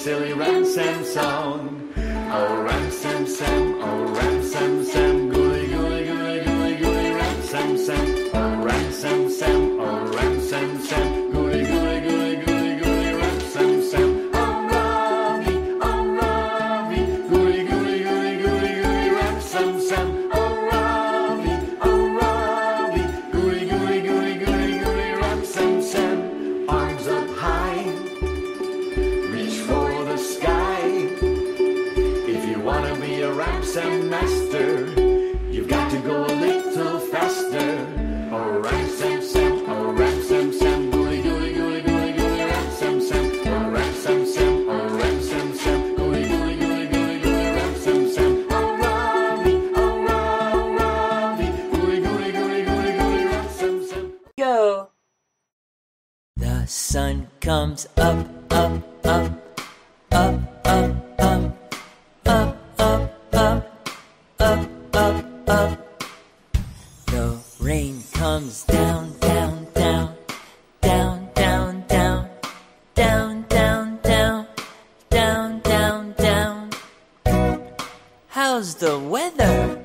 silly Ram-Sam song. Oh, Ram-Sam Sam, oh, Ram-Sam Sam, gooey, gooey, gooey, gooey, gooey, Ram-Sam Sam. Oh, Ram-Sam Sam, oh, Ram-Sam Sam, gooey, gooey, gooey, gooey, gooey, Ram-Sam Sam. Oh, Ravi, gooey, gooey, gooey, gooey, gooey, Ram-Sam Sam. Oh, Ravi, gooey, gooey, gooey, gooey, gooey, Ram-Sam Sam. Arms up high, reach for the sky. If you wanna be a Ram-Sam master, you've got to go a little faster. Oh, Ram-Sam Sam, oh, Ram-Sam Sam, gooey, gooey, gooey, gooey, gooey, Ram-Sam Sam. Oh, Ram-Sam Sam, oh, Ram-Sam Sam, gooey, gooey, gooey, gooey, gooey, Ram-Sam Sam. Oh, Ravi, gooey, gooey, gooey, gooey, gooey, Ram-Sam Sam. Go! The sun comes up, up, up, up, up, up, up, up, up, up, up, up. The rain comes down, down, down, down, down, down, down, down, down, down, down, down. How's the weather?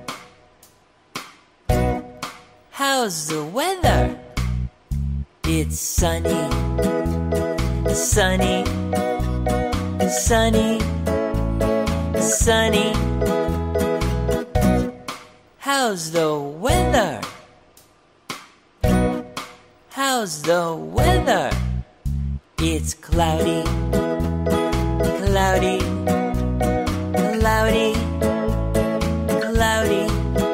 How's the weather? It's sunny, sunny, sunny, sunny. How's the weather? How's the weather? It's cloudy, cloudy, cloudy, cloudy.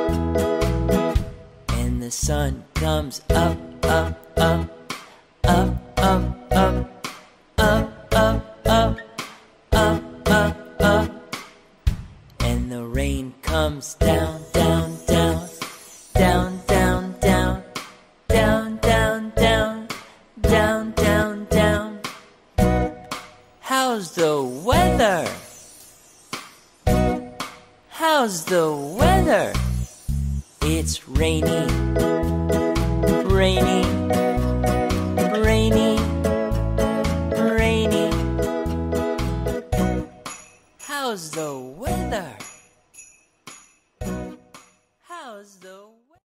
And the sun comes up, up, up, up, up, up, up, up, up, up, up, up. And the rain comes down, down, down, down, down, down, down, down, down, down, down, down. How's the weather? How's the weather? It's rainy, rainy,